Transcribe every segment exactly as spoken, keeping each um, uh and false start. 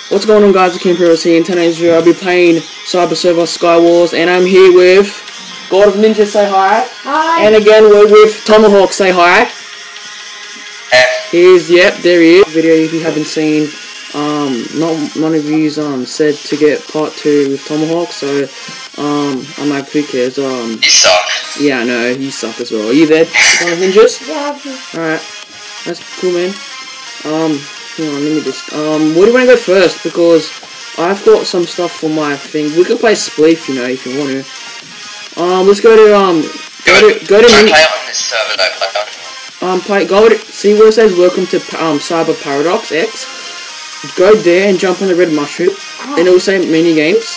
What's going on, guys? The King Pros here. In today's video, I'll be playing Cyber Server Sky Wars, and I'm here with G zero d zero f ninjas. Say hi. Hi. And again, we're with Tomahawk. Say hi. Here's yep, there he is. Video if you haven't seen. Um, not none of you's um said to get part two with Tomahawk, so um, I'm like, who cares? Um, you suck. Yeah, I know you suck as well. Are you there, G zero d zero f ninjas? Yeah. All right, that's cool, man. Um. Hang on, let me just, um, where do you want to go first? Because I've got some stuff for my thing. We can play Spleef, you know, if you want to. Um, let's go to, um, go Good. to, go to, Don't play it on this server though, play it on. Um, play, go to, see where it says, welcome to, um, cyberparadox X. Go there and jump on the red mushroom, oh. And it will say mini games.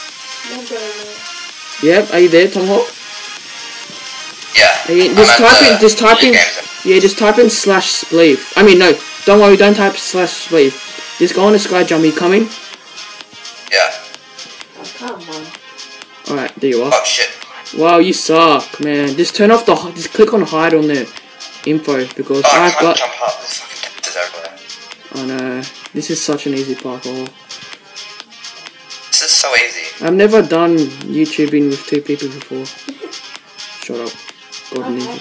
Yep, are you there, Tomahawk? Yeah. Are you, just type in, just type in, yeah, just type in slash Spleef. I mean, no. Don't worry, don't type slash Spleef. Just go on the sky jump. Are you coming? Yeah. Come on. Alright, there you are. Oh shit. Wow, you suck, man. Just turn off the. Just click on hide on the info because oh, I've I got. Jump up. There's fucking cactus everywhere. Oh no, this is such an easy parkour. This is so easy. I've never done YouTubing with two people before. Shut up. God okay.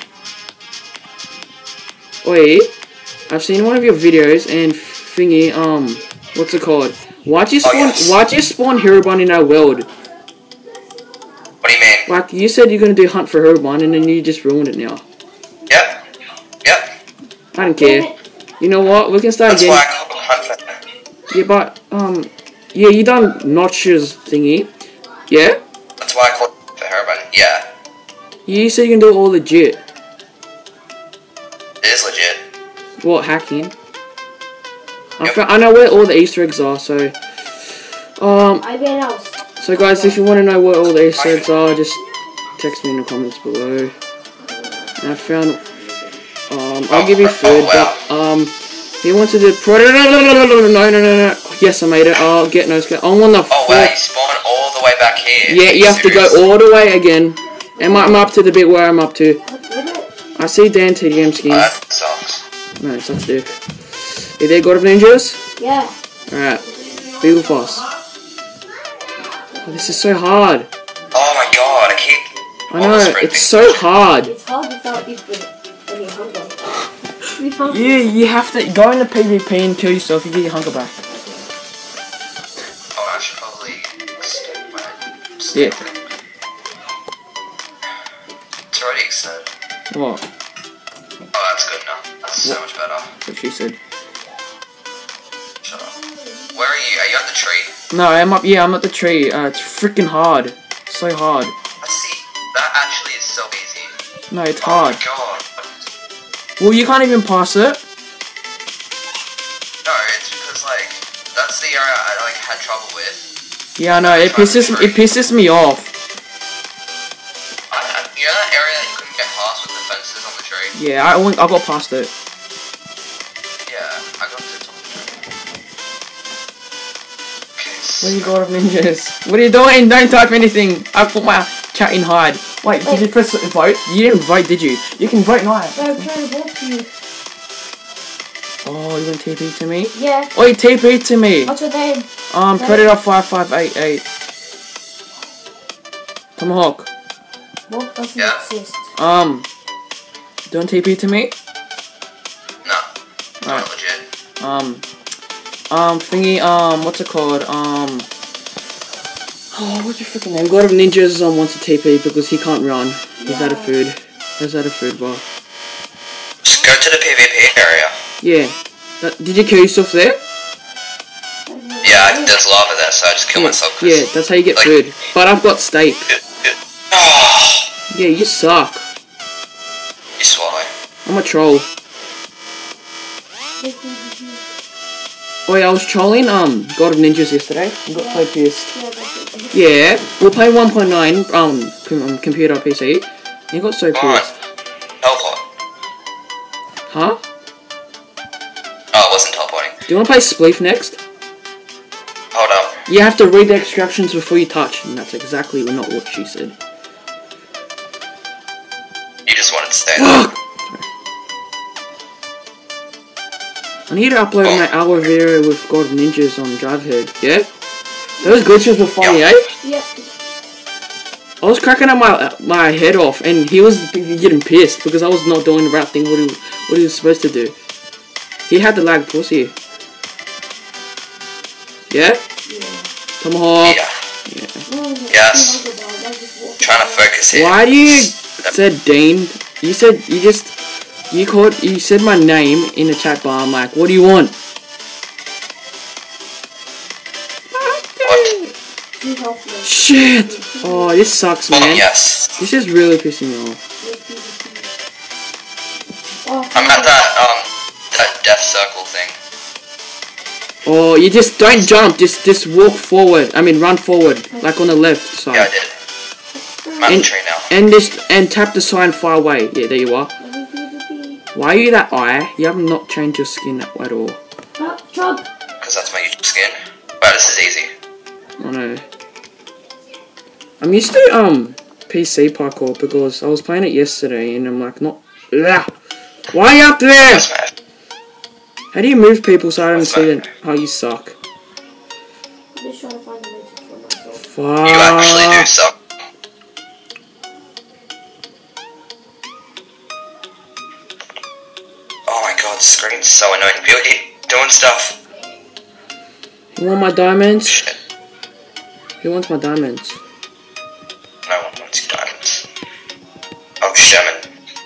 Oi. I've seen one of your videos and thingy, um, what's it called? Why'd you spawn, oh, yes. Why'd you spawn Herobun in our world? What do you mean? Like, you said you're gonna do hunt for Herobun and then you just ruined it now. Yep. Yep. I don't care. You know what? We can start That's again. That's why I called hunt for. Yeah, but, um, yeah, you done Notch's thingy. Yeah? That's why I called for Herobun. Yeah. You said you can do it all legit. It is legit. What, hacking? I, Yep. I know where all the Easter eggs are, so... Um, so guys, if you want to know where all the Easter eggs are, just text me in the comments below. And I found... Um, I'll oh, give you food, oh, wow. but, um... He wants to do... No, no, no, no, no. Yes, I made it. I'll get no scared. I'm on the... Oh, wow, you spawn all the way back here. Yeah, you have serious? to go all the way again. And I'm up to the bit where I'm up to. I see Dan T D M skin. Oh, that sucks. No, it sucks dick. You there, G zero d zero f ninjas? Yeah. Alright. Be with us. Oh, this is so hard. Oh my god, I keep... I know, it's so hard. It's hard without you when you're hungry. Yeah, you have to go in the PvP and kill yourself, you get your hunger back. Oh, I should probably... Yeah. It's already extended. What? Oh, that's good now. That's so much better. That's what she said. Shut up. Where are you? Are you at the tree? No, I'm up. Yeah, I'm at the tree. Uh, it's freaking hard. So hard. Let's see. That actually is so easy. No, it's oh hard. Oh my god. Well, you can't even pass it. No, it's because like that's the area I like had trouble with. Yeah, I know. It pisses. It pisses me off. I, I, you know that area that you couldn't get past with the fences on the tree? Yeah, I went. I got past it. Yeah, I got to the top of the tree. Okay, so What are you got of ninjas? What are you doing? Don't type anything. I put my chat in hide. Wait, did you press vote? You didn't vote, did you? You can vote now. No, I'm trying to vote for you. Oh, you want T P to me? Yeah. Oh, you T P to me. What's your name? Um, Predator five five eight eight. Tomahawk. What doesn't yeah. exist? Um, do you want T P to me? No. Alright. Not legit. Um, um, thingy, um, what's it called? Um, oh, what's your freaking name? God of Ninjas um, wants to T P because he can't run. He's yeah. out of food. He's out of food bar. Just go to the PvP area. Yeah. That, did you kill yourself there? Yeah, there's lava there, so I just kill yeah. myself. Yeah, that's how you get like, food. But I've got steak. Oh. Yeah, you suck. You swallow. I'm a troll. Oh yeah, I was trolling um God of Ninjas yesterday. I got so pissed. Yeah, we're playing one point nine um, com um computer P C. You got so pissed. Teleport. Huh? Oh, it wasn't teleporting. Do you want to play Spleef next? Hold up. You have to read the instructions before you touch, and that's exactly not what she said. You just wanted to stay there. I need to upload Oh. my hour video with G zero d ninjas on Drivehead. Yeah? Those glitches were funny, Yep. eh? Yep. I was cracking up my my head off, and he was getting pissed because I was not doing the right thing. What he what he was supposed to do. He had the lag pussy. Yeah. Yeah. Tomahawk. Yeah. No, no, Yes. no, no, no, just walk Trying to around. focus here. Why do you said Dean? You said you just you called you said my name in the chat bar. I'm like, what do you want? What? Two health left. Shit! Oh, this sucks, Oh, man. yes. This is really pissing me off. Where's P V P? Oh, I'm at that, um, that death circle thing. Oh, you just don't jump. Just just walk forward. I mean, run forward, like on the left side. Yeah, I did. I'm at the And- tree now. And just and tap the sign far away. Yeah, there you are. P V P. Why are you that eye? You have not changed your skin at all. Ah, chug. Because that's my YouTube skin. Wow, this is easy. Oh no. I'm used to um P C parkour because I was playing it yesterday and I'm like not. Ugh. Why are you up there? Yes, man. How do you move people so I don't What's see that? them? Oh, you suck. I'm just trying to find a way to kill myself. Fuck. You actually do suck. Oh my god, the screen's so annoying. People keep doing stuff. You want my diamonds? Shit. Who wants my diamonds? No one wants your diamonds. Oh, shaman.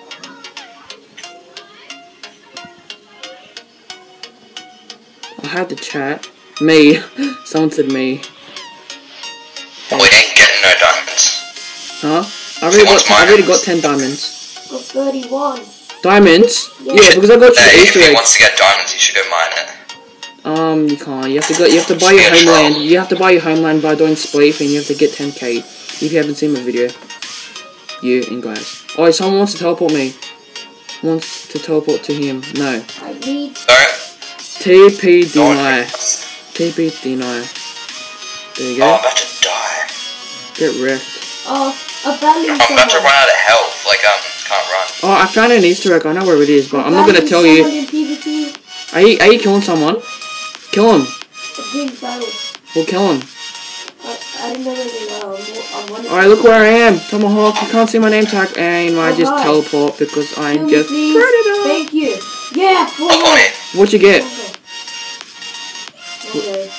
I had the chat. Me. Someone said me. We ain't getting no diamonds. Huh? I already wants got. I mine? already got ten diamonds. Got thirty-one. Diamonds? Yeah. Yeah, because I got you Hey, the if Easter he egg. wants to get diamonds, he should go mine it. Um, you can't. You have to go. You have to buy your Yeah, sure. homeland. You have to buy your homeland by doing spleef, and you have to get ten K. If you haven't seen my video, you and guys. Oh, someone wants to teleport me. Wants to teleport to him. No. I need. Don't. T P Don't. deny. T P deny. There you Oh, go. I'm about to die. Get wrecked. Oh, a battling I'm about to someone. run out of health. Like, um, can't run. Oh, I found an Easter egg. I know where it is, but I'm not gonna Battling tell someone you. in P V P. Are you, are you killing someone? Kill him. A big battle. We'll kill him. I, I didn't know where they were. I'm, I'm running. Alright, look where I am. Tomahawk. You can't see my name tag, and I Oh, just hi. teleport because Kill I'm me, just please. predator. Thank you. Yeah, four Look more. on me. What you get? Okay.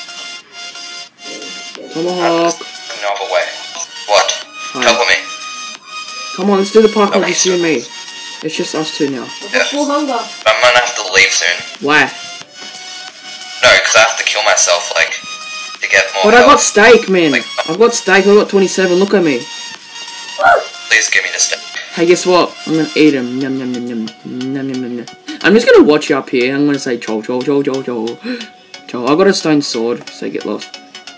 Tomahawk. No other way. What? Hi. Help me. Come on, let's do the parkour, Okay, just you and me. It's just us two now. I've got full hunger. I'm gonna have to leave soon. Why? No, because I have to kill myself, like, to get more But I got health. steak, man. Like- I've got steak, I got twenty-seven, look at me. Please give me the stick. Hey, guess what? I'm gonna eat him. Yum, yum, yum, yum. Yum, yum, yum, yum. I'm just gonna watch you up here. I'm gonna say, chol, chol, chol, chol, chol. Chol, I got a stone sword, so get lost.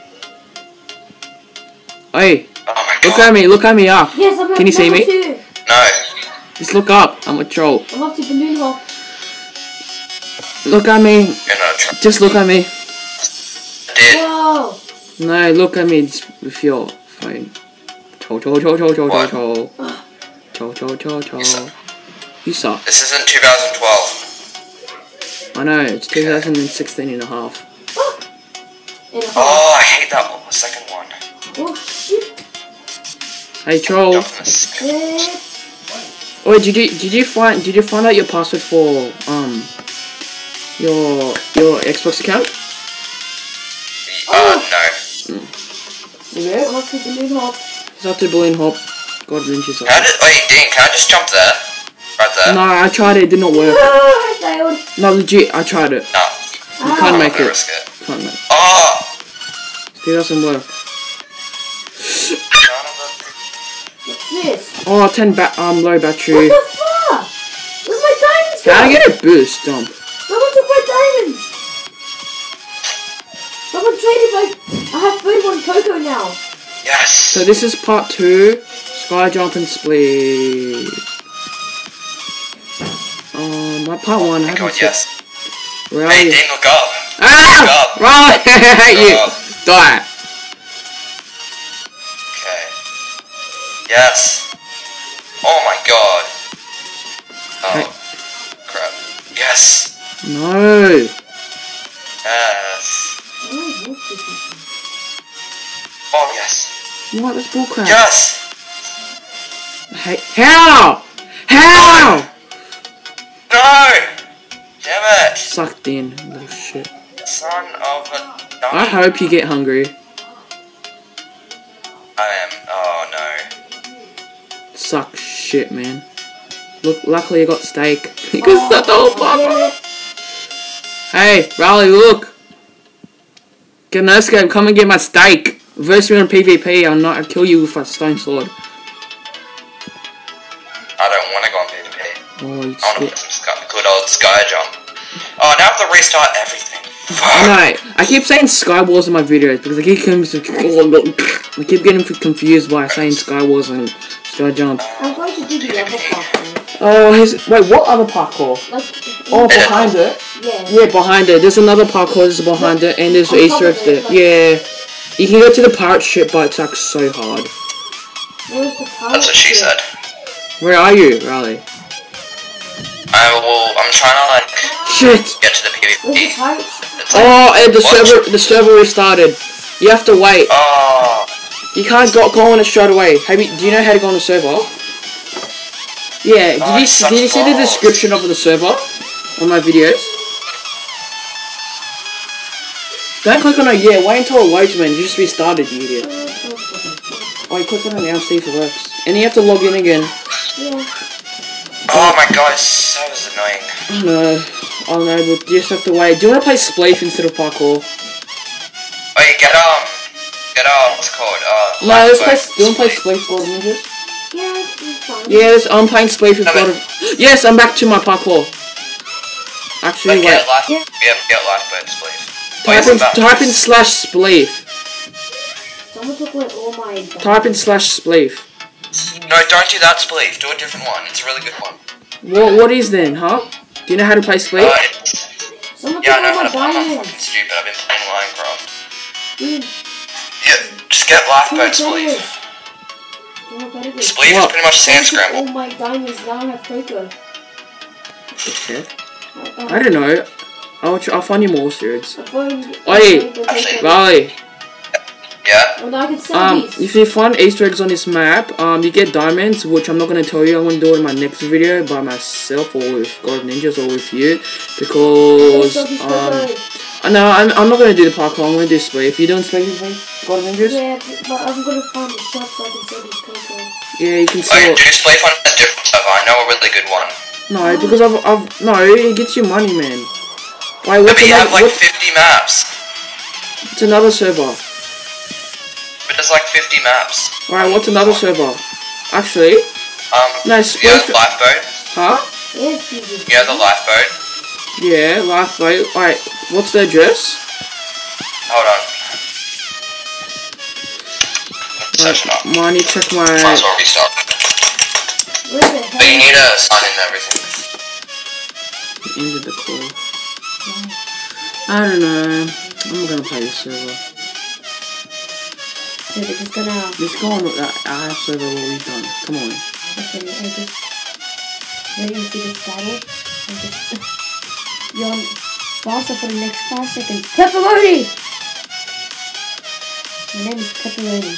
Hey, Oh my look god. at me, look at me up. Yes, I'm Can you see level me? two. No. Just look up. I'm a troll. I'm up to balloon hop. Look at me. You're not a trap. Just look at me. I did. Whoa. No, look at me just with your phone. Chol, chol, chol, chol, chol, chol, What? chol. Chol, chol, chol, You suck. chol. You suck. This isn't two thousand twelve. I know, it's two thousand sixteen and a half. In a hole. Oh, I hate that one. The second one. Oh shit. Hey, troll. Jump in the s- Shit. Oh, did you did you find did you find out your password for um your your Xbox account? Uh, no. Yeah. I'm up to balloon hop. It's up to balloon hop. God wrenches Can I off. just, wait, Dean, can I just jump there? Right there? No, I tried it. It did not work. Ah, I failed. No, legit. I tried it. No. You Ah. can't I'm make gonna it. risk it. Can't make. Oh! It doesn't work. Son of a- What's this? Oh, ten ba um low battery. What the fuck? Where's my diamonds How go? I get a boost jump? Someone took my diamonds. Someone traded my. I have thirty-one cocoa now. Yes! So this is part two. Sky jump and split. Um, my part one. I Oh my haven't god, seen- yes. Where are Hey, you? Dean, look up. Ah! up. Right! I hate you. up. Die. Okay. Yes. Oh my god. Oh. Hey. Crap. Yes. No. Yes. Oh, yes. What? That's bullcrap. Yes! Hey, how? How? No! Damn it! Sucked in, little shit. Son of a... I hope you get hungry. I am. Oh, no. Suck shit, man. Look, luckily I got steak. Because oh, that's the whole problem. Hey, Riley, look. Get no escape. Come and get my steak. Verse me on PvP. I'll not I'll kill you with a stone sword. I don't want to go on PvP. Oh, you I want to play some sky, good old sky jump. Oh, now I have to restart everything. No, I keep saying Sky Wars in my videos because I keep I keep getting confused by saying Sky Wars and Sky Jump. I'm going to do the other parkour. Oh, his wait, what other parkour? Like, oh, behind it. Yeah. Yeah, behind it. There's another parkour. There's behind it, and there's Easter eggs there. Like, yeah, you can go to the pirate ship, but it's like so hard. Where's the pirate That's what she ship? said. Where are you, Riley? I will. I'm trying to like Shit. get to the PvP. Oh, and the what? server, the server restarted. You have to wait. Oh. You can't go, go on it straight away. Have you, do you know how to go on the server? Yeah. Did oh, you did you see the description of the server on my videos? Don't click on it yet. Wait until it loads, man. You just restarted, you idiot. Oh, you click on it now. See if it works. And you have to log in again. Yeah. Oh my god, so is annoying. I know. I know, but you just have to wait. Do you want to play Spleef instead of parkour? Wait, get um, get um, what's it called? Uh, no, let's play. Do you want to play Spleef God of Ninjas? Yeah, it's fine. Yes, I'm playing Spleef with God of. Yes, I'm back to my parkour. Actually, like, wait. Get life, yeah. We have to get lifeboats, please. Type in, type in slash Spleef. Someone took away all my. Type in slash Spleef. No, don't do that, Spleef. Do a different one. It's a really good one. What? What is then, huh? Do you know how to play Spleef? Uh, Someone yeah, I took know all how to my play. I'm diamonds. fucking stupid. I've been playing Minecraft. Dude. Yeah, just get lifeboats, Spleef. Spleef is pretty much sand scramble. All my diamonds now I have cocoa. Okay. I don't know. I'll, I'll find you more swords. Oi, Riley. Yeah. Well, I can sell um, these. if you find Easter eggs on this map, um, you get diamonds, which I'm not going to tell you. I'm going to do it in my next video by myself or with God of Ninjas or with you, because um, I know I'm, I'm not going to do the parkour. I'm going to do Spleef. If you're doing Spleef with me, God of Ninjas. Yeah, but I'm going to find a shop so I can sell these cocoa. Yeah, you can sell. Oh, do Spleef on a different server. I know a really good one. No, because I've, I've no, it gets you money, man. Wait, what's but you another, have like what's, fifty maps. It's another server. But there's like fifty maps. Alright, what's another server? Actually, um, no, you have the lifeboat. Huh? You have the lifeboat. Yeah, lifeboat. Alright, what's the address? Hold on. Right, I need to check my. Might as well restart. But you need to sign in everything. Ended the call. I don't know. I'm not gonna play this server. So they're just gonna. Let's go on with that. I have server what we've done. Come on. Okay, I just. Ready to this battle? I just. You're on faster for the next five seconds. Pepperoni! My name is Pepperoni.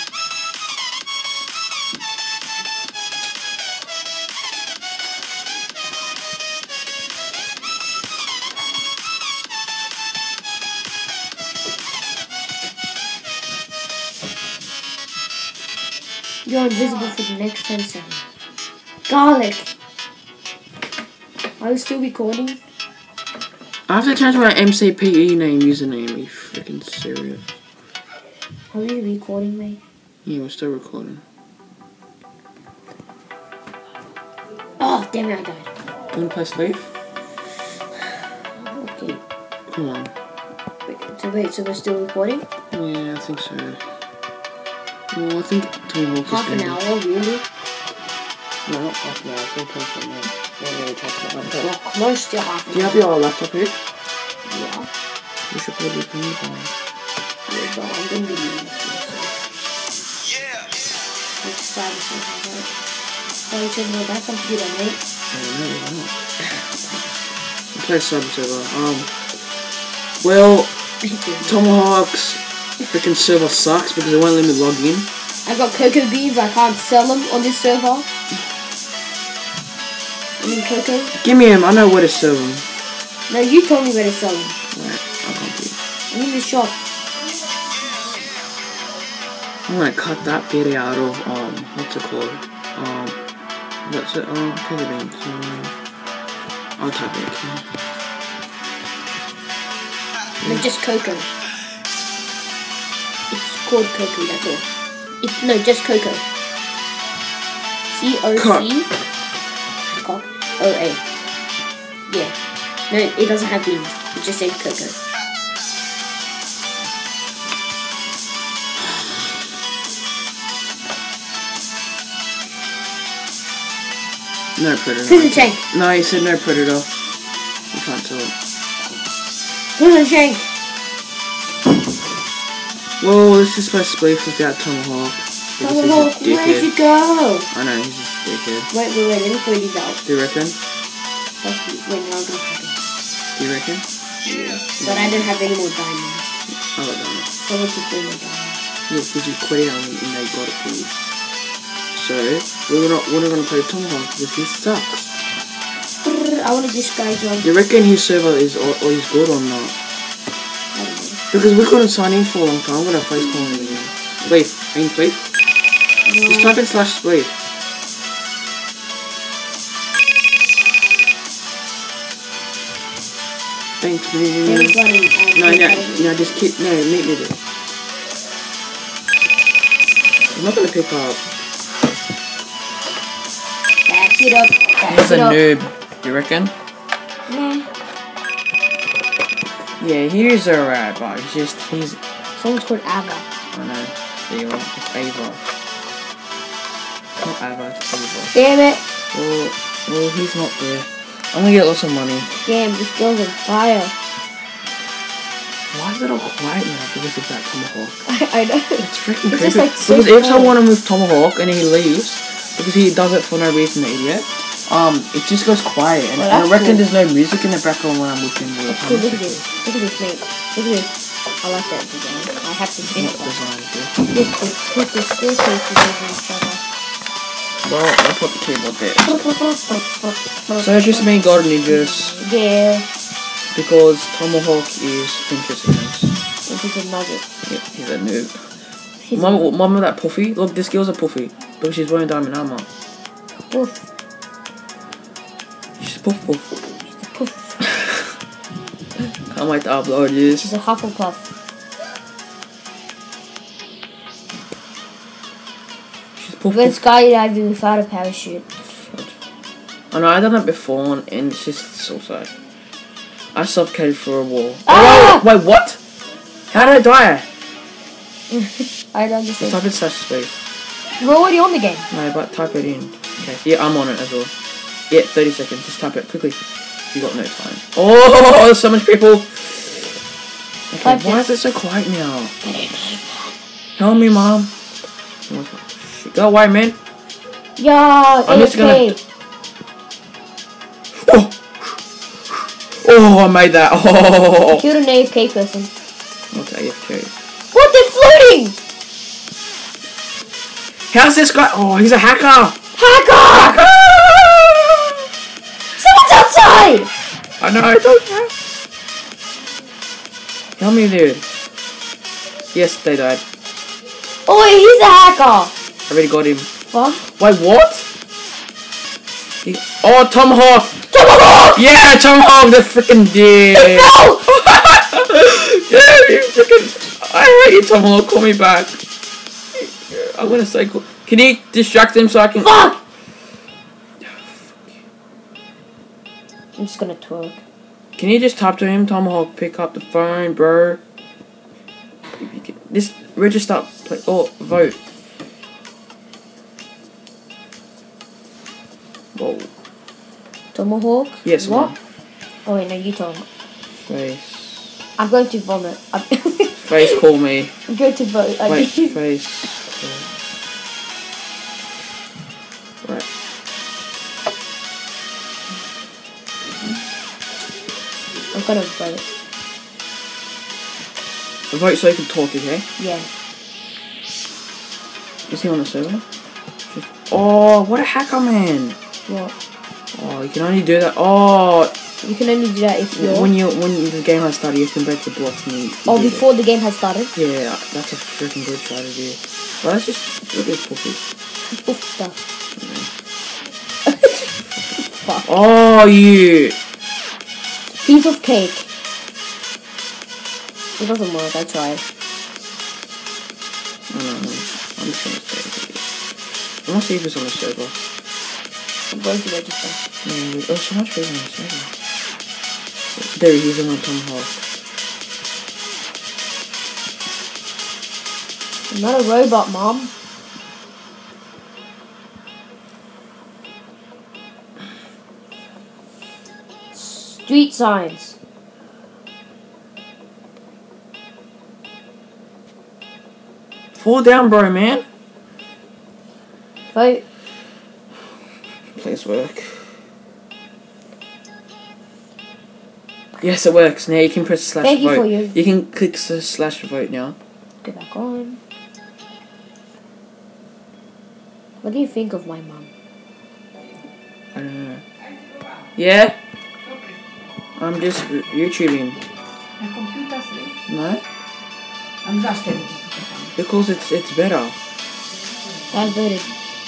You're invisible for the next ten seconds. Garlic! Are you still recording? I have to change my M C P E name username. Are you freaking serious? Are you recording, mate? Yeah, we're still recording. Oh, damn it, I died. You wanna play Spleef? Okay. Come on. Wait, so wait, so we're still recording? Yeah, I think so. Well, I think Tomahawk is half an hour, really? No, not half an hour. It's all twenty-four minutes. We're really talking about that. Well, close to half an hour. Do you have your laptop here? Yeah. We should probably play it on. Yeah, but I'm gonna be leaving soon, so. Yeah! Let's decide to see how that. Oh, you should know that computer, mate. Oh, no, why not? We'll play Cyber Server. Um, well. Tomahawk's freaking server sucks because it won't let me log in. I got cocoa beans. I can't sell them on this server. I mean cocoa. Give me him. I know where to sell them. No, you told me where to sell them. Alright, I can't do. I'm in the shop. I'm gonna cut that bit out of um what's it called? Um that's it, um cocoa beans. Um, I'll type it again. No, just cocoa. It's called cocoa, that's all. It's no, just cocoa. C O C Cock O A. Yeah. No, it doesn't have beans. It just says cocoa. No predator. Prison shank. No, you said no predator. You can't sell it. Prison shank. Well, let's just play spleef without Tomahawk. Tomahawk, where'd you go? I know, he's just a dickhead. Wait, wait, wait, let me throw these out. Do you reckon? Fuck you. Wait, no, I'm gonna have it. Do you reckon? Yeah. But I don't have any more diamonds. I got diamonds. Someone took all my diamonds. Yeah, because you quit out and they got it for you. So, we're not, we're not gonna play Tomahawk because he sucks. I wanna disguise you. Do you reckon his server is or, or he's good or not? I don't know. Because we couldn't sign in for a long time. I'm gonna face call him again. Spleef. I mean Spleef? No. Just type in slash Spleef. Thanks, man. There's one in, um, No, no, no, just keep, no, meet me there. I'm not gonna pick up. Back it up. Back He's it a up. noob. Do you reckon? Nah. Yeah, he's alright, but he's just, he's... Someone's called Ava. I know. There you are. It's Ava. Not Ava, it's Ava. Damn it. Well, well, he's not there. I'm gonna get lots of money. Damn, this girl's on fire. Why is it all quiet now because of that Tomahawk? I, I know. It's freaking It's creepy. just like so because every time I cool. want to move Tomahawk and he leaves, because he does it for no reason, the idiot, um, it just goes quiet. And, Well, and I that's reckon cool. there's no music in the background when I'm looking at That's cool, look at this. Look at this, mate. Look at this. I like that design. I have to finish What that. design is this? This, this, put this staircase together each other. Well, I'll put the keyboard there. So it's just me, G zero d ninjas, Yeah. because Tomahawk is Finchers. This is a nugget. Yeah, he's a noob. He's Mom, mom of that puffy. Look, this girl's a puffy. Look, she's wearing diamond armor. Poof. She's puff puff. She's a poof. Can't wait to upload this. She's a Hufflepuff. She's puff Went puff. skydiving without a parachute. I know, I done that before, and it's just so sad. I suffocated for a wall. Ah! Oh, wait, what? How did I die? I don't Just understand. type in slash space. We're already on the game. No, but type it in. Okay, yeah, I'm on it as well. Yeah, thirty seconds. Just type it quickly. You got no time. Oh, there's so much people. Okay, Type why this. is it so quiet now? Help me, mom. Go away, man. Yeah, I'm just A F K. Oh. Oh, I made that. Oh. Killed an A F K person. What's A F K? What? They're floating! How's this guy? Oh, he's a hacker. Hacker! Someone's outside! I know, I don't know. Help me, dude. Yes, they died. Oh, wait, he's a hacker! I already got him. Fuck. Wait, what? He, oh, Tomahawk! Tomahawk! Yeah, Tomahawk, the freaking dude. No! Yeah, you freaking. I hate you, Tomahawk. Call me back. I'm gonna say, cool. Can you distract him so I can. Fuck! I'm just gonna twerk. Can you just talk to him, Tomahawk? Pick up the phone, bro. This register, play, oh, vote. Whoa. Tomahawk? Yes, what? ma'am. Oh, wait, no, you tell me. Face. I'm going to vomit. I'm, Face, call me. I'm going to vote. I Wait, need- face. Call. Right. I'm gonna vote. vote so you can talk, okay? Yeah. Is he on the server? Oh, what a hacker, man! What? Oh, you can only do that. Oh, you can only do that if you're when you when the game has started. You can break the blocks and you, you oh, before it. the game has started. Yeah, that's a freaking good strategy. Well, let's just look at puffy. Oof stuff. Fuck. Oh, you piece of cake. It doesn't work. I tried. I don't know. I'm just gonna stay here. I want to see if it's on the server. I'm going to register. No, oh, so much better on the server. There he is on the tomahawk. I'm not a robot, Mom. Street signs. Fall down, bro, man. Vote. Please work. Yes, it works. Now you can press slash Thank vote. you for you. You can click the slash vote now. Go back on. What do you think of my mom? I don't know. Yeah? I'm just YouTubing. My computer's late. No? I'm just editing. Because it's it's better. I voted.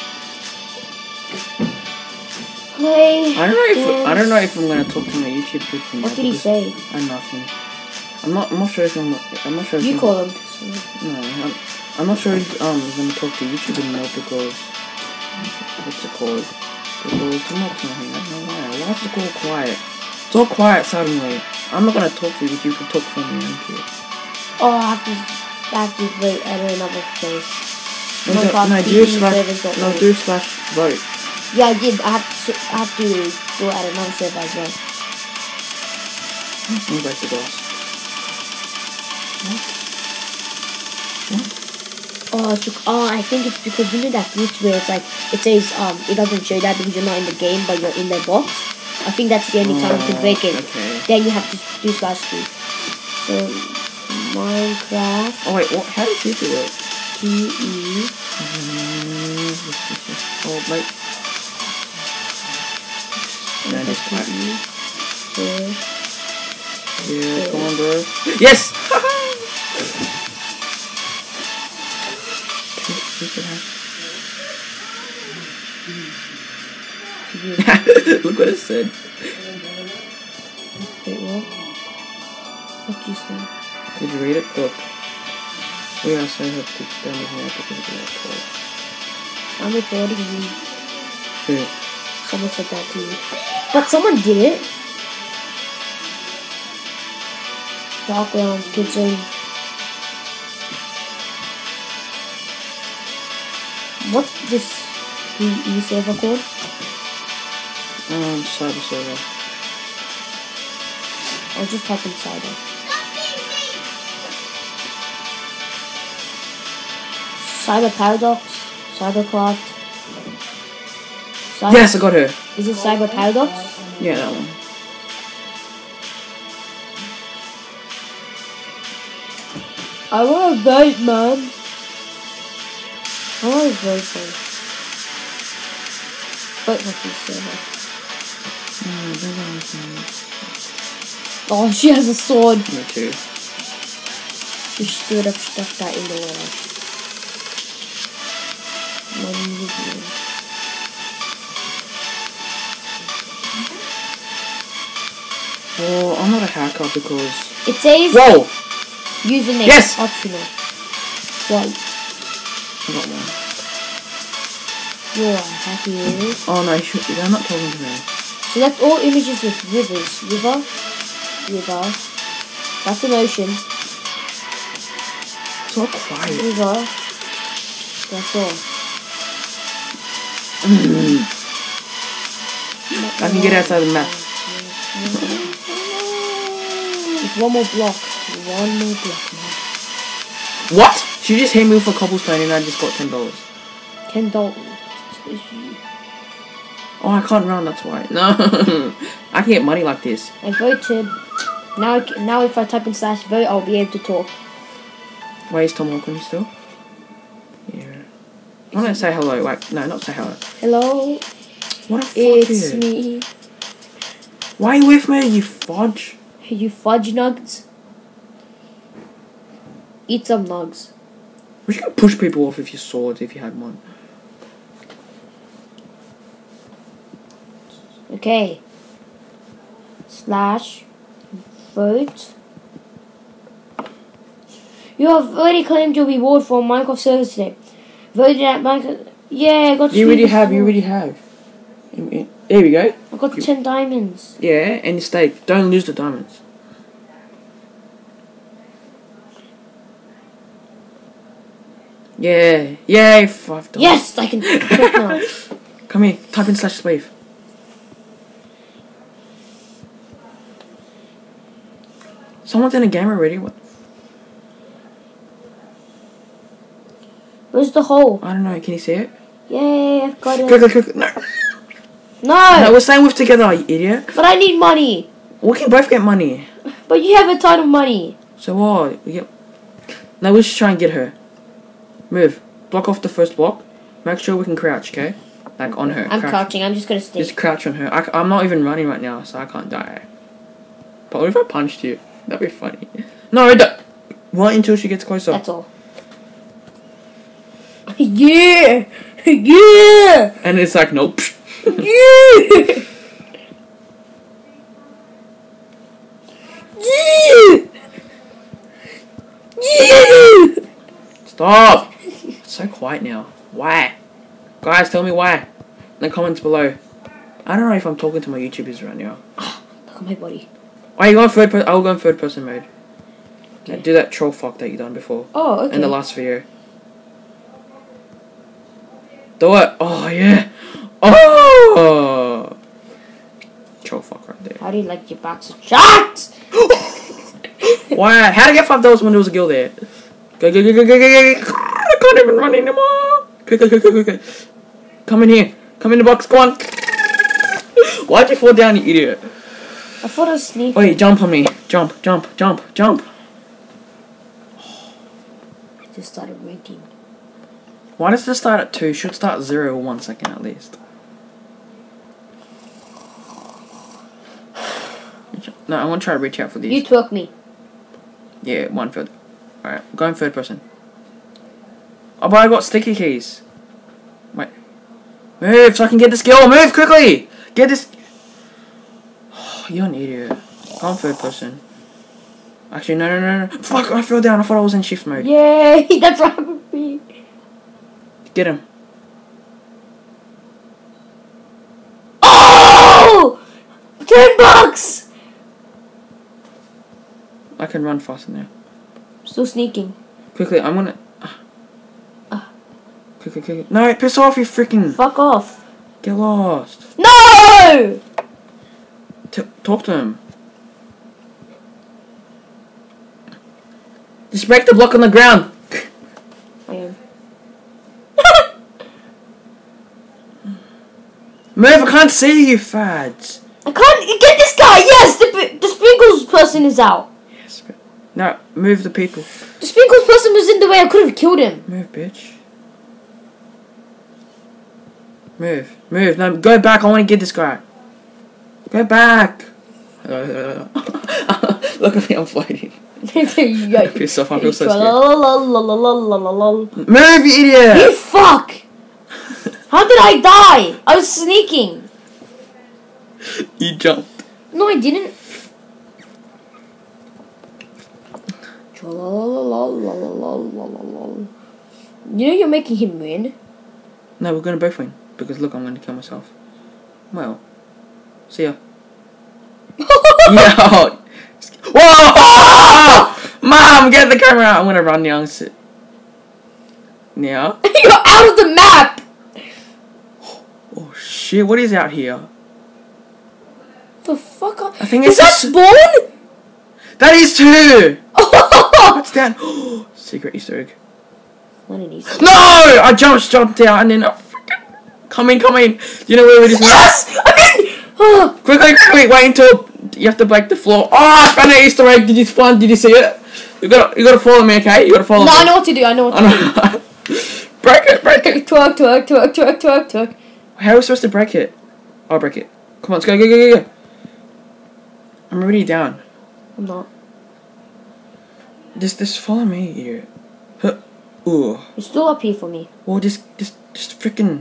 Play. I don't know if dance. I don't know if I'm gonna talk to my YouTube people. What did he say? I'm nothing. I'm not. I'm not sure if I'm. I'm not sure. If You I'm, call him. No, I'm, I'm not sure if um I'm gonna talk to YouTube anymore because what's it called? Because I'm not talking. I don't know why. Why is it all quiet? It's all quiet suddenly. I'm not gonna talk to you if you can talk for me. I don't care. Oh, I have to. I have to vote at another place. No, do, no, do slash. No, do slash vote. Yeah, I did. I have to. I have to go at another server as well. Let me break the glass. Oh, it's because, oh, I think it's because you know that glitch where it's like it says um it doesn't show that because you're not in the game but you're in the box. I think that's the only time oh, to break it. Okay. Then you have to do slash two. So Minecraft. Oh wait, what? How did you do it? T E. Oh wait. No, this part. Yeah, come on, bro. Yes! Look what it said. Wait, what? What you say? Did you read it? Look. We also have to damage now because of that call. I'm reporting you. Who? Someone said that to you. But someone did it. Dark Realms, Kid Zone. What's this E server called? Um, cyber server. I'll just type in cyber. Cyberparadox, Cybercraft. Cyber Yes, I got her. Is it Cyberparadox? Yeah, that one. I want to vote, man. I want to vote for it. Vote for this server. Oh, she has a sword. Me too. You should have stuck that in the wall. Well, I'm not a hacker because... It says... Whoa! Username yes! optional. What? I got one. You're a hacker. Oh no, they're not talking to me. Select all images with rivers. River. River. That's an ocean. So quiet. River. That's all. I can get outside the map. Just one more block. One more block, man. What? She just hit me for cobblestone and I just got ten dollars. Ten dollars. Oh, I can't run, that's why. No. I can get money like this. I voted. Now, I c now if I type in slash vote, I'll be able to talk. Why is Tom Hawk on you still? Yeah. I want to say hello. Like, no, not say hello. Hello. What a fuck It's you. me. Why are you with me, you fudge? You fudge nugs. Eat some nugs. We should push people off with your swords if you had one. Okay. Slash. Vote. You have already claimed your reward for Minecraft servers today. Voted at Minecraft. Yeah, I got. You already have. You already have. There we go. I got ten diamonds. Yeah, and stake. Don't lose the diamonds. Yeah, yay, five dollars. Yes, I can click now. Come here, type in slash slave. Someone's in a game already. What? Where's the hole? I don't know. Can you see it? Yay, I've got it. Click, click, click. No. No. No, we're staying with together, you idiot. But I need money. We can both get money. But you have a ton of money. So what? We get. No, we should try and get her. Move. Block off the first block. Make sure we can crouch, okay? Like on her. I'm crouch. crouching. I'm just gonna stay. Just crouch on her. I, I'm not even running right now, so I can't die. But what if I punched you? That'd be funny. No, don't. Wait until she gets closer. That's all. Yeah! Yeah! And it's like, nope. Yeah! Yeah! Yeah! Stop! It's so quiet now. Why? Guys, tell me why. In the comments below. I don't know if I'm talking to my YouTubers right now. Look at my body. Oh, you going third person? I'll go in third person mode. Okay. Yeah, do that troll fuck that you done before. Oh, okay. In the last video. Do it. Oh, yeah. Oh! Troll fuck right there. How do you like your box of shots? Why? How to get five dollars when there was a girl there? Go, go, go, go, go, go, go. I can't even run anymore. Go, go, go, go, go, go. Come in here. Come in the box. Go on. Why'd you fall down, you idiot? I thought I was sneaking. Wait, jump on me. Jump, jump, jump, jump. I just started ranking. Why does this start at two? Should start zero or one second at least. No, I want to try to reach out for these. You took me. Yeah, one third. Alright, go in third person. Oh, but I got sticky keys. Wait. Move so I can get this girl. Move quickly. Get this. Oh, you're an idiot. Go in third person. Actually, no, no, no, no. Fuck, I fell down. I thought I was in shift mode. Yay, that's what happened to me. Get him. Oh! Ten bucks! I can run faster now. Still sneaking. Quickly, I'm gonna. Uh. Uh. Quickly, quickly. No, piss off, you freaking. Fuck off. Get lost. No! T talk to him. Just break the block on the ground. I am. Move, I can't see you, fads. I can't get this guy. Yes, the the sprinkles person is out. Yes, but no, move the people. The sprinkles person was in the way. I could have killed him. Move, bitch. Move, move. No, go back. I want to get this guy. Go back. Look at me, I'm floating. You go. Piss off, I feel so scared. Move, Move, you idiot! You fuck! How did I die? I was sneaking. You jumped. No, I didn't. You know you're making him win? No, we're gonna both win. Because look, I'm gonna kill myself. Well. See ya. Yeah. Whoa! Mom, get the camera out. I'm gonna run now. Sit. Now. You're out of the map! Oh shit, what is out here? The fuck? Are... I think is it's that spawn? That is too! What's that? Secret Easter egg. One of these. No! I jumped, jumped out and then I freaking... Come in, come in. You know where it is now? Yes! I'm in! Oh. Quickly, quickly, wait until you have to break the floor. Oh, I found an Easter egg. Did you find? Did you see it? You gotta, you gotta follow me, okay? You gotta follow No, me. I know what to do. I know what to do. I know. Break it, break it. Twerk, twerk, twerk, twerk, twerk, twerk. How are we supposed to break it? I'll break it. Come on, let's go, go, go, go, go. I'm already down. I'm not. Just, just follow me, idiot. Huh. Ooh. You're still up here for me. Well, just, just, just freaking.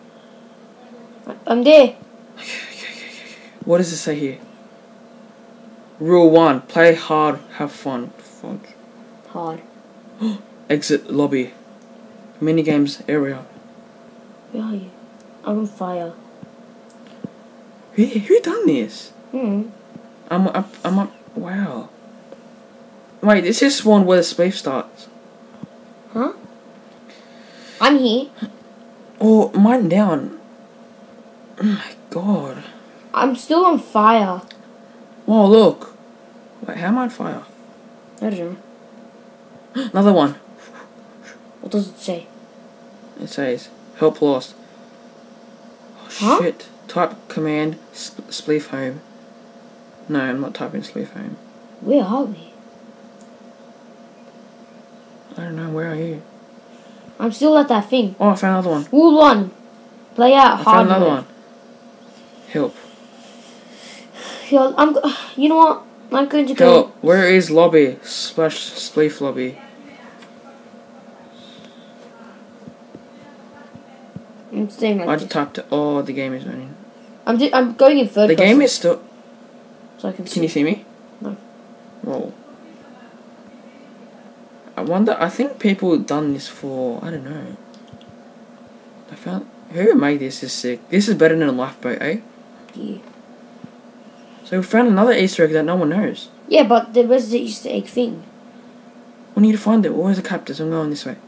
I'm there. What does it say here? Rule one: play hard, have fun. Fun. Hard. Exit lobby. Minigames area. Where are you? I'm on fire. Who, who done this? Hmm. I'm up. I'm up. Wow. Wait, this is spawn where the spleef starts. Huh? I'm here. Oh, mine down. Oh my god. I'm still on fire. Whoa, look. Wait, how am I on fire? I don't know. Another one. What does it say? It says, help lost. Oh, Huh? shit. Type command, sp spleef home. No, I'm not typing spleef home. Where are we? I don't know, where are you? I'm still at that thing. Oh, I found another one. Rule one. Play out I hard found another mode. one. Help. Yo, I'm go you know what? I'm going to go. Help. Where is lobby? Splash spleef lobby. I'm staying like I this. just typed it. Oh, the game is running. I'm do I'm going in third The person. game is still. So I can Can see. you see me? No. Whoa. I wonder. I think people done this for. I don't know. I found. Whoever made this is sick. This is better than a lifeboat, eh? Yeah. So we found another Easter egg that no one knows. Yeah, but there was the Easter egg thing. We need to find it. Where's the cactus? I'm going this way.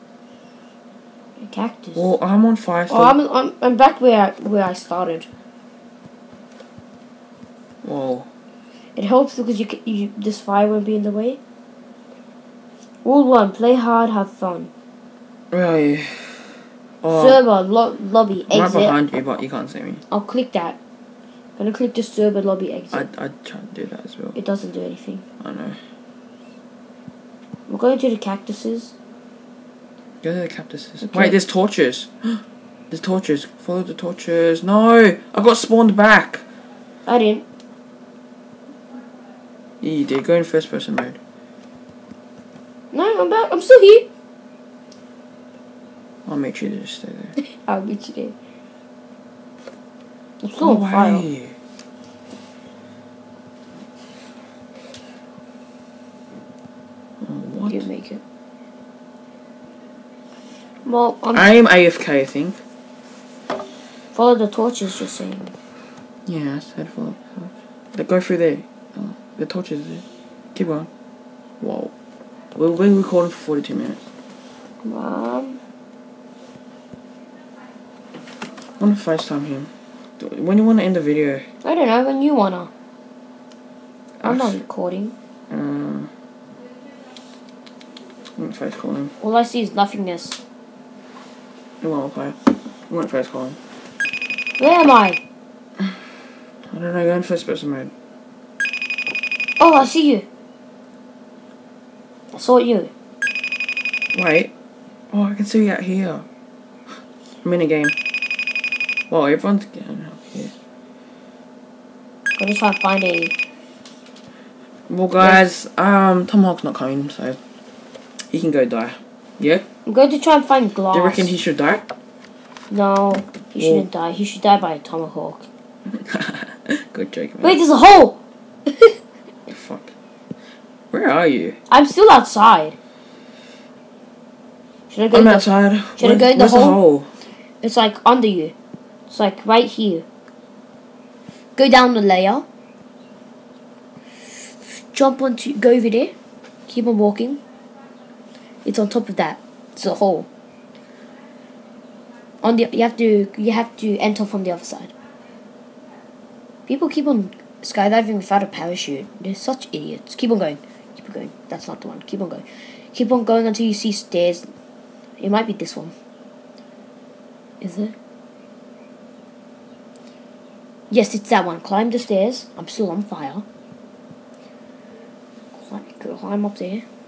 A cactus. Well, I'm on fire still. Oh, I'm I'm I'm back where I, where I started. Whoa. It helps because you, c- you this fire won't be in the way. Rule one: play hard, have fun. Where are you? Oh, Server lo lobby I'm right exit. behind you, but you can't see me. I'll click that. I'm gonna click the server lobby exit. I I tried to do that as well. It doesn't do anything. I know. We're going to the cactuses. Go to the cactuses. Okay. Wait, there's torches. There's torches. Follow the torches. No, I got spawned back. I didn't. Yeah, you did. Go in first person mode. No, I'm back. I'm still here. I'll make sure to just stay there. I'll meet you there. I'm still Oh, on fire. way. Oh, what? You make it. Well, I'm I am A F K, I think. follow the torches. You're saying. Yeah, I said follow. But go through there. Oh, the torches are there. Keep going. Whoa. We've been recording for forty-two minutes. Um. I want to FaceTime him. Do- When do you want to end the video? I don't know when you wanna. I'm not Ash- recording. Um, I'm going to face call him. All I see is nothingness. You want to play? I'm going to face call him. Where am I? I don't know, go in first person mode. Oh, I see you. I saw you. Wait. Oh, I can see you out here. I'm in a game. Whoa, everyone's getting up here. I'm gonna try and find a. Well, guys, um, Tomahawk's not coming, so he can go die. Yeah? I'm going to try and find glass. Do you reckon he should die? No, he Well- shouldn't die. He should die by a tomahawk. Good joke, man. Wait, there's a hole. The fuck? Where are you? I'm still outside. Should I go? I'm in the, outside. should I go in the where's hole? the hole? It's like under you. It's like right here. Go down the layer. Jump onto. Go over there. Keep on walking. It's on top of that. It's a hole. On the you have to you have to enter from the other side. People keep on skydiving without a parachute. They're such idiots. Keep on going. Keep on going. That's not the one. Keep on going. Keep on going until you see stairs. It might be this one. Is it? Yes, it's that one. Climb the stairs. I'm still on fire. Climb, climb up there.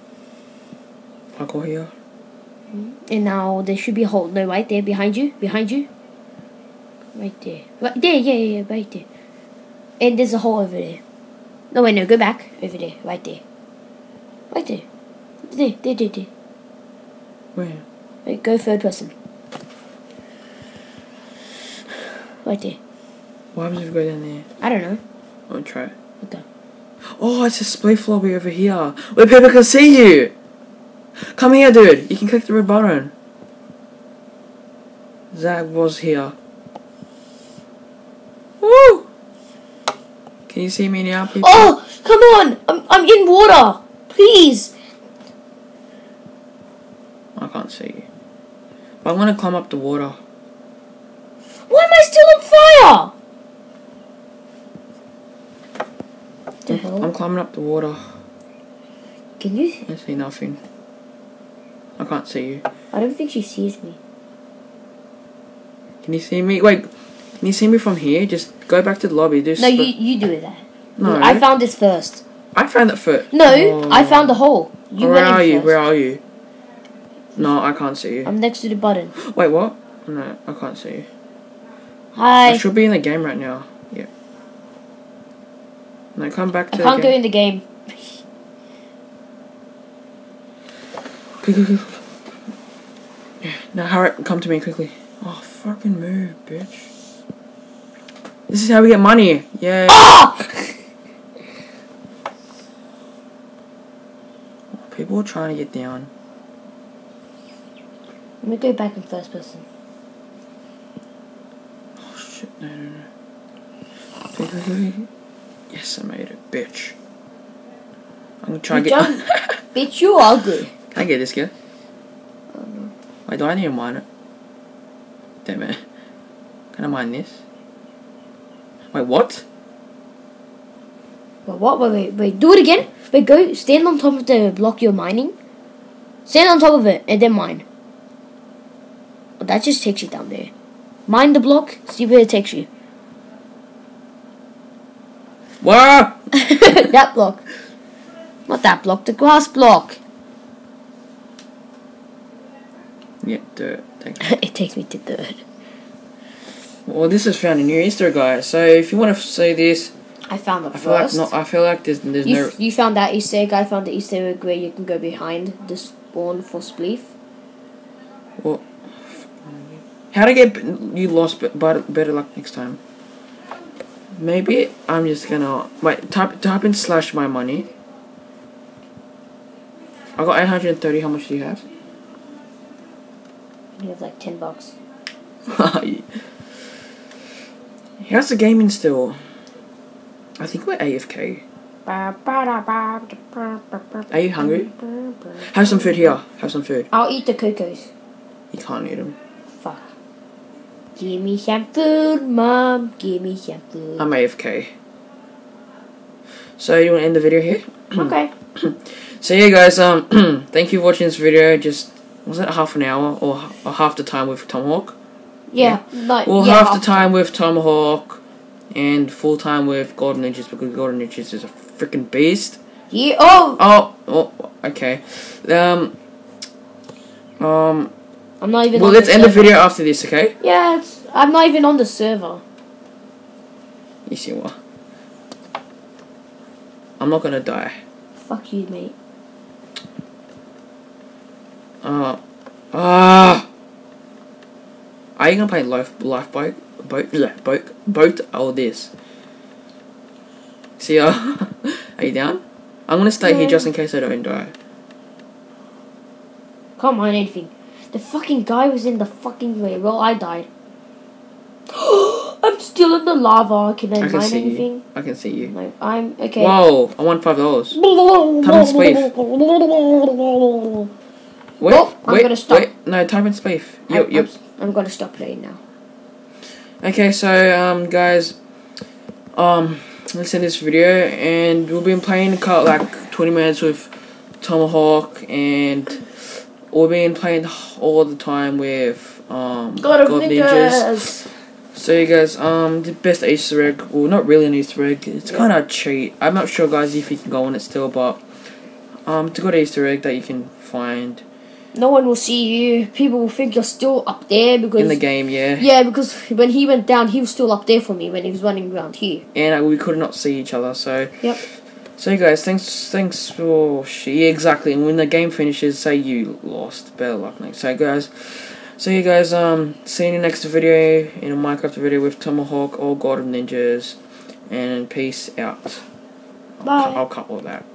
Parkour here. And now there should be a hole. No, right there, behind you, behind you. Right there. Right there, yeah, yeah, yeah, right there. And there's a hole over there. No, wait, no, go back. Over there, right there. Right there. There, there, there, there. Where? Wait, go third person. Right there. What happens if we go down there? I don't know. I'll try. Okay. Oh, it's a spliff lobby over here. Where people can see you! Come here, dude. You can click the red button. Zach was here. Woo! Can you see me now, people? Oh, come on! I'm, I'm in water! Please! I can't see you. But I'm gonna climb up the water. Why am I still on fire? The hell? I'm climbing up the water. Can you? I see nothing. I can't see you. I don't think she sees me. Can you see me? Wait, can you see me from here? Just go back to the lobby. Just No, you you do that. No. I found this first. I found it first. No, Oh. I found the hole. You Where went in are you? first. Where are you? No, I can't see you. I'm next to the button. Wait, what? No, I can't see you. Hi. I should be in the game right now. Yeah. No, come back to I the can't go game. in the game. Quick, quick, quick. Yeah, now hurry up, come to me quickly. Oh, fucking move, bitch. This is how we get money. Yeah. Ah! People are trying to get down. Let me go back in first person. Oh shit, no, no, no. Quick, quick, quick. Yes, I made it, bitch. I'm gonna try You to get. jump. Bitch, you ugly. Can I get this guy? Oh no. Wait, do I need to mine it? Damn it. Can I mine this? Wait, what? Wait, what? Wait, wait, wait. Do it again. Wait, go stand on top of the block you're mining. Stand on top of it and then mine. Oh, that just takes you down there. Mine the block. See where it takes you. What? That block. Not that block. The grass block. Yeah, dirt. Thank you. It takes me to third. Well, this has found a new Easter egg, guys. So if you want to say this, I found the I feel like first. no, I feel like there's there's You, no. f- you found that Easter egg. I found the Easter egg where you can go behind the spawn for spleef. Well, how to get you lost, but but better luck next time. Maybe I'm just gonna wait. Type type in slash my money. I got eight hundred and thirty. How much do you have? You have like ten bucks. How's the gaming still? I think we're A F K. Are you hungry? Have some food here. Have some food. I'll eat the cocos. You can't eat them. Fuck. Give me some food, Mom. Give me some food. I'm A F K. So you want to end the video here? Okay. So yeah, guys. Um, thank you for watching this video. Just was it half an hour or, or half the time with Tomahawk? Yeah. Like, Well, yeah, half the time with Tomahawk and full time with G zero d zero fninjas because G zero d zero fninjas is a freaking beast. Yeah. Oh. Oh, oh, okay. Um, um. I'm not even. Well, on let's the end the server. video after this, okay? Yeah. It's, I'm not even on the server. You see what? I'm not gonna die. Fuck you, mate. Uh, ah. Are you gonna play life life boat boat boat boat or this? See ya. Are you down? I'm gonna stay Yeah. here just in case I don't die. Can't mind anything. The fucking guy was in the fucking way. Well, I died. I'm still in the lava. Can I, I can mine see anything? you. I can see you. No, I'm okay. Whoa! I won five dollars. Time and spleef. Wait, Well, I'm wait, gonna stop. wait. No, time and spleef. I'm, Yep, yep. I'm, I'm gonna stop playing now. Okay, so um, guys, um, let's end this video, and we'll be playing cut like twenty minutes with Tomahawk, and we'll be playing all the time with um God of God Ninjas. So you guys, um, the best Easter egg, well, not really an Easter egg. It's Yeah. kind of a cheat. I'm not sure, guys, if you can go on it still, but Um, it's a good Easter egg that you can find No one will see you. People will think you're still up there because in the game. Yeah. Yeah, because when he went down, he was still up there for me when he was running around here. And uh, we could not see each other. So. Yep. So you guys, thanks, thanks for yeah, exactly. And when the game finishes, say you lost. Better luck next. So guys, so you guys, um, see you in the next video in a Minecraft video with Tomahawk or God of Ninjas, and peace out. I'll Bye. cut, I'll cut all that.